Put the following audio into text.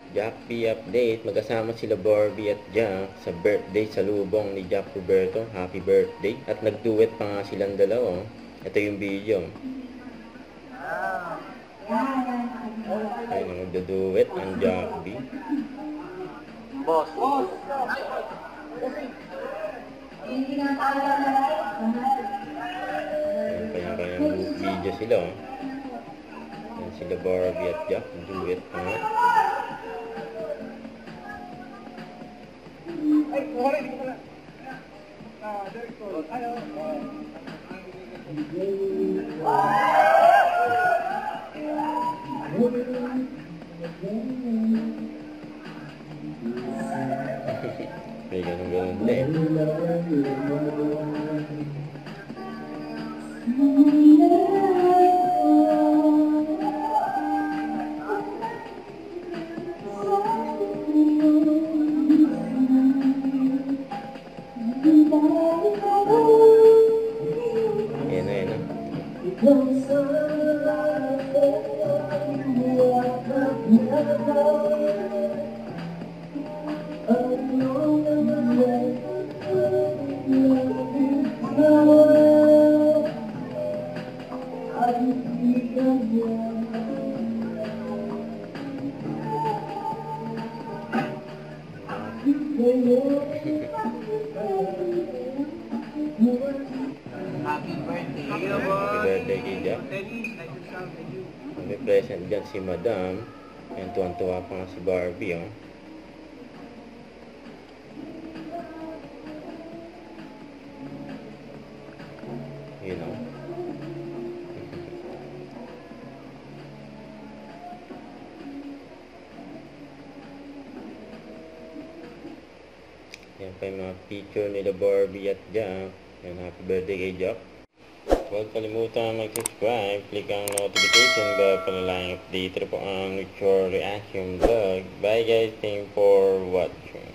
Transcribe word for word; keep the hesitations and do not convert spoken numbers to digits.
Jakbie update. Magkasama sila Barbie at Jak sa birthday sa lubong ni Jak Roberto. Happy birthday. At nagduet pa nga silang dalawa. Ito yung video. Ayun, nagduduet ang Jakbie. Boss. Boss. Ayun, kanya-kanyang video sila. Oh. Ayan sila Barbie at Jak. Duet pa nga. Ay, wala, hindi ko pala. Ah, there goes. Ayaw. May ganun-ganun din. Ayan na, ayan na. Happy birthday. Happy birthday kay Jak. May present dyan si Madam. Ayan, tuwan-tuwa pa nga si Barbie. Oh. You know. Yan pa yung mga picture nila Barbie at Jak. Yan, happy birthday kay Jak. Huwag kalimutan mag-subscribe, click ang notification bell para lang update po ang future reaction vlog. Bye guys, thank you for watching.